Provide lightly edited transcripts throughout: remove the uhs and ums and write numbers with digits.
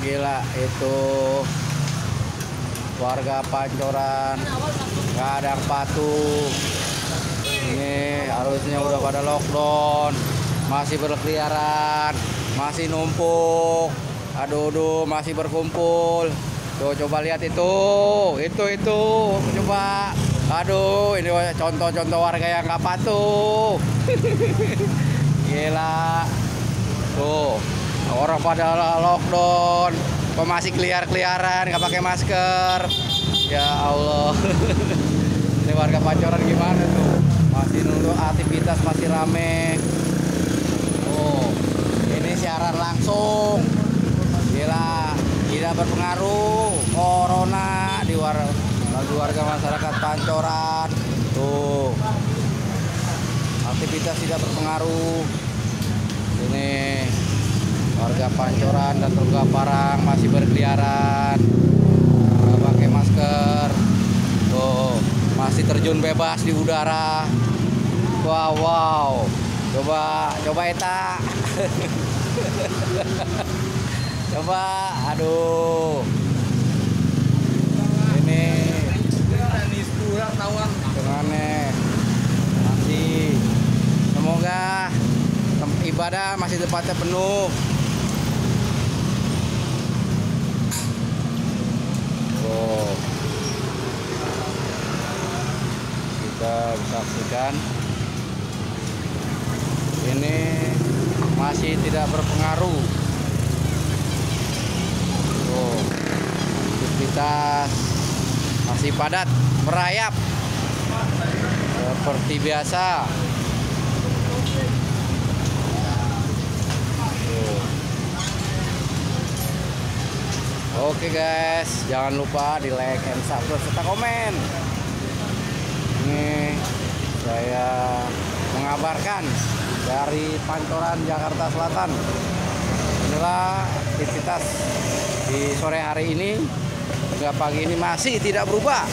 gila itu warga Pancoran nggak ada yang patuh. Ini harusnya udah pada lockdown, masih berkeliaran, masih numpuk. Aduh, masih berkumpul. Tuh coba lihat itu. Coba. Aduh, ini contoh-contoh warga yang nggak patuh. Gila. Tuh, orang pada lockdown, kok masih keliaran, nggak pakai masker. Ya Allah. Ini warga Pancoran gimana tuh? Masih nunggu aktivitas masih rame. Oh, ini siaran langsung. Gila, tidak berpengaruh corona di warga masyarakat Pancoran. Tuh, aktivitas tidak berpengaruh. Ini warga Pancoran dan Teluk Parang masih berkeliaran, nggak pakai masker. Tuh, masih terjun bebas di udara. Wow. Coba Eta. Coba, aduh. Ini gimana? Masih. Semoga ibadah masih tempatnya penuh. Oh. Kita bisa saksikan ini masih tidak berpengaruh. Oh, aktivitas masih padat merayap seperti biasa. Oke guys, jangan lupa di like and subscribe serta komen. Ini saya mengabarkan dari Pancoran, Jakarta Selatan. Inilah aktivitas di sore hari ini hingga pagi ini masih tidak berubah.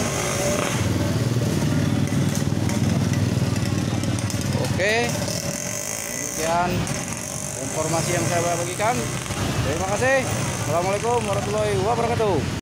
Oke, demikian informasi yang saya bagikan. Terima kasih. Assalamualaikum warahmatullahi wabarakatuh.